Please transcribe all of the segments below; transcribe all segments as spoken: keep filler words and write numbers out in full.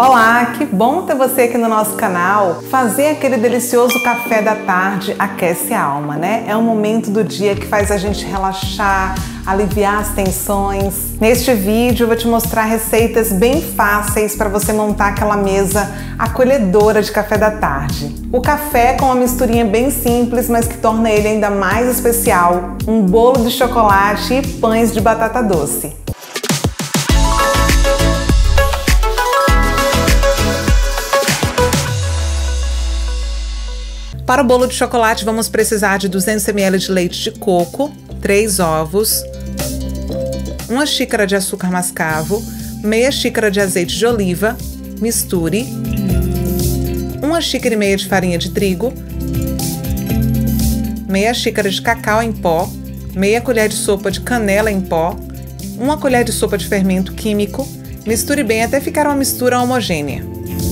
Olá, que bom ter você aqui no nosso canal. Fazer aquele delicioso café da tarde aquece a alma, né? É um momento do dia que faz a gente relaxar, aliviar as tensões. Neste vídeo eu vou te mostrar receitas bem fáceis para você montar aquela mesa acolhedora de café da tarde. O café com uma misturinha bem simples, mas que torna ele ainda mais especial. Um bolo de chocolate e pães de batata doce. Para o bolo de chocolate vamos precisar de duzentos mililitros de leite de coco, três ovos, uma xícara de açúcar mascavo, meia xícara de azeite de oliva, misture, uma xícara e meia de farinha de trigo, meia xícara de cacau em pó, meia colher de sopa de canela em pó, uma colher de sopa de fermento químico. Misture bem até ficar uma mistura homogênea.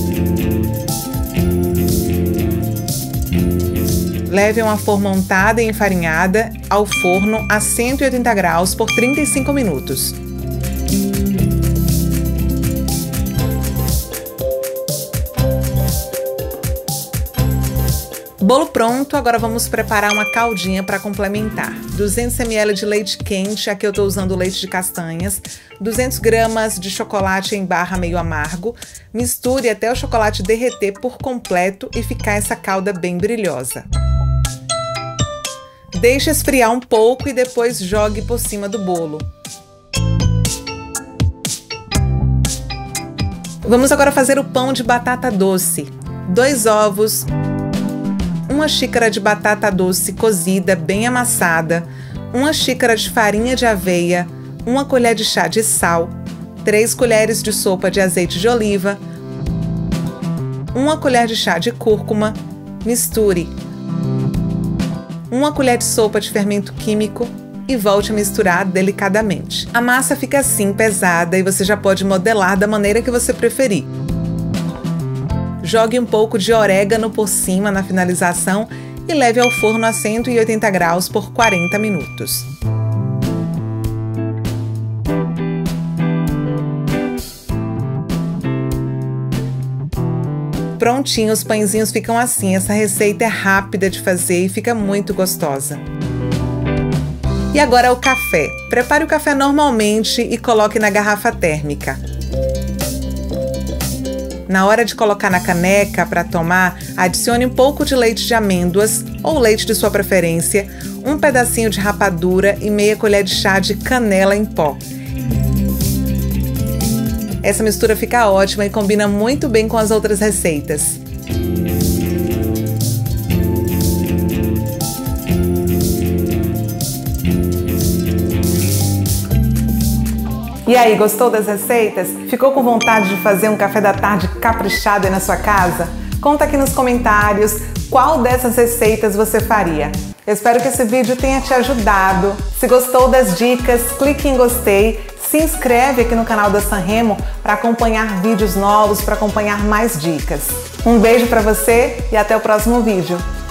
Leve uma forma untada e enfarinhada ao forno a cento e oitenta graus por trinta e cinco minutos. Bolo pronto, agora vamos preparar uma caldinha para complementar. duzentos mililitros de leite quente, aqui eu estou usando leite de castanhas, duzentas gramas de chocolate em barra meio amargo. Misture até o chocolate derreter por completo e ficar essa calda bem brilhosa. Deixe esfriar um pouco e depois jogue por cima do bolo. Vamos agora fazer o pão de batata doce. Dois ovos, uma xícara de batata doce cozida bem amassada, uma xícara de farinha de aveia, uma colher de chá de sal, três colheres de sopa de azeite de oliva, uma colher de chá de cúrcuma. Misture. Uma colher de sopa de fermento químico e volte a misturar delicadamente. A massa fica assim, pesada, e você já pode modelar da maneira que você preferir. Jogue um pouco de orégano por cima na finalização e leve ao forno a cento e oitenta graus por quarenta minutos. Prontinho, os pãezinhos ficam assim. Essa receita é rápida de fazer e fica muito gostosa. E agora o café. Prepare o café normalmente e coloque na garrafa térmica. Na hora de colocar na caneca para tomar, adicione um pouco de leite de amêndoas ou leite de sua preferência, um pedacinho de rapadura e meia colher de chá de canela em pó. Essa mistura fica ótima e combina muito bem com as outras receitas. E aí, gostou das receitas? Ficou com vontade de fazer um café da tarde caprichado aí na sua casa? Conta aqui nos comentários qual dessas receitas você faria. Eu espero que esse vídeo tenha te ajudado. Se gostou das dicas, clique em gostei. Se inscreve aqui no canal da Sanremo para acompanhar vídeos novos, para acompanhar mais dicas. Um beijo para você e até o próximo vídeo.